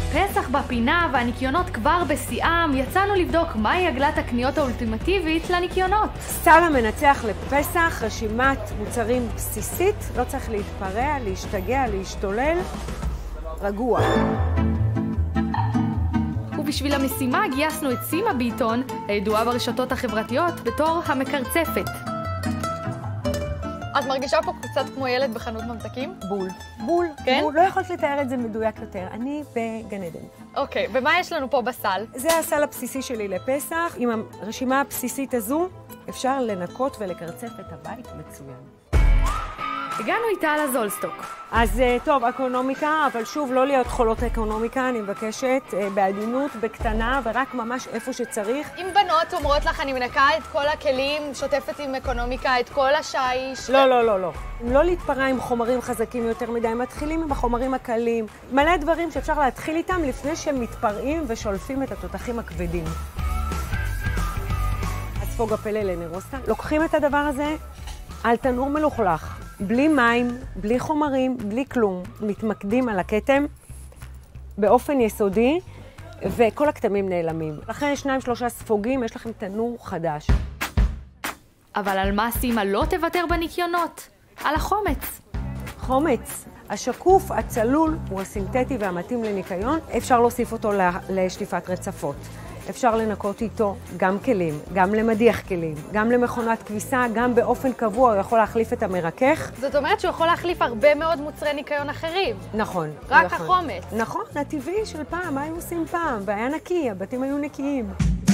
פסח בפינה והניקיונות כבר בשיאם, יצאנו לבדוק מהי עגלת הקניות האולטימטיבית לניקיונות. סל המנצח לפסח, רשימת מוצרים בסיסית, לא צריך להתפרע, להשתגע, להשתולל, רגוע. ובשביל המשימה גייסנו את סימה ביטון, הידועה ברשתות החברתיות בתור המקרצפת. את מרגישה פה קצת כמו ילד בחנות ממתקים? בול. כן? בול. לא יכולת לתאר את זה מדויק יותר. אני בגן עדן. אוקיי, ומה יש לנו פה בסל? זה הסל הבסיסי שלי לפסח. עם הרשימה הבסיסית הזו אפשר לנקות ולקרצף את הבית מצוין. הגענו איתה לזולסטוק. אז טוב, אקונומיקה, אבל שוב, לא להיות חולות אקונומיקה, אני מבקשת בעדינות, בקטנה, ורק ממש איפה שצריך. אם בנות אומרות לך, אני מנקה את כל הכלים, שוטפת עם אקונומיקה, את כל השיש... לא. לא להתפרע עם חומרים חזקים יותר מדי, מתחילים עם החומרים הקלים. מלא דברים שאפשר להתחיל איתם לפני שהם מתפרעים ושולפים את התותחים הכבדים. הספוג הפלא לנרוסטה. לוקחים את הדבר הזה על תנור מלוכלך. בלי מים, בלי חומרים, בלי כלום, מתמקדים על הכתם באופן יסודי, וכל הכתמים נעלמים. לכן 2-3 ספוגים, יש לכם תנור חדש. אבל על מה סימה לא תוותר בניקיונות? על החומץ. חומץ. השקוף, הצלול, הוא הסינתטי והמתאים לניקיון. אפשר להוסיף אותו לשטיפת רצפות. אפשר לנקות איתו גם כלים, גם למדיח כלים, גם למכונת כביסה, גם באופן קבוע הוא יכול להחליף את המרכך. זאת אומרת שהוא יכול להחליף הרבה מאוד מוצרי ניקיון אחרים. נכון. רק החומץ. נכון, הטבעי של פעם, מה היו עושים פעם? והיה נקי, הבתים היו נקיים.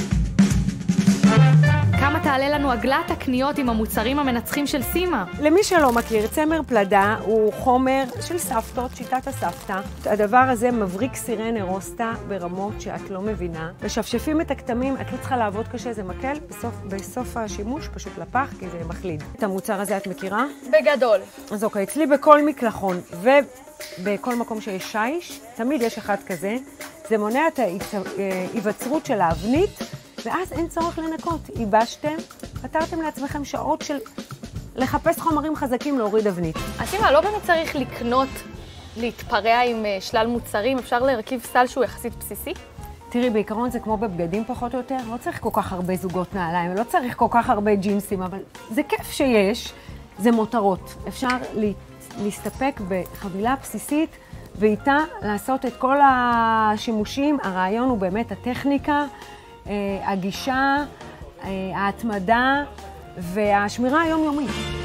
כמה תעלה לנו עגלת הקניות עם המוצרים המנצחים של סימה? למי שלא מכיר, צמר פלדה הוא חומר של סבתות, שיטת הסבתא. הדבר הזה מבריק סירי נרוסטה ברמות שאת לא מבינה. משפשפים את הכתמים, את לא צריכה לעבוד קשה, זה מקל, בסוף השימוש פשוט לפח, כי זה מחליד. את המוצר הזה את מכירה? בגדול. אז אוקיי, אצלי בכל מקלחון ובכל מקום שיש שיש, תמיד יש אחד כזה. זה מונע את ההיווצרות של האבנית, ואז אין צורך לנקות. ייבשתם, פתרתם לעצמכם שעות של לחפש חומרים חזקים להוריד אבנית. אז סימה, לא באמת צריך לקנות, להתפרע עם שלל מוצרים, אפשר להרכיב סל שהוא יחסית בסיסי? תראי, בעיקרון זה כמו בבגדים פחות או יותר, לא צריך כל כך הרבה זוגות נעליים, לא צריך כל כך הרבה ג'ינסים, אבל זה כיף שיש, זה מותרות. אפשר להסתפק בחבילה בסיסית, ואיתה לעשות את כל השימושים. הרעיון הוא באמת הטכניקה, הגישה, ההתמדה והשמירה היומיומית.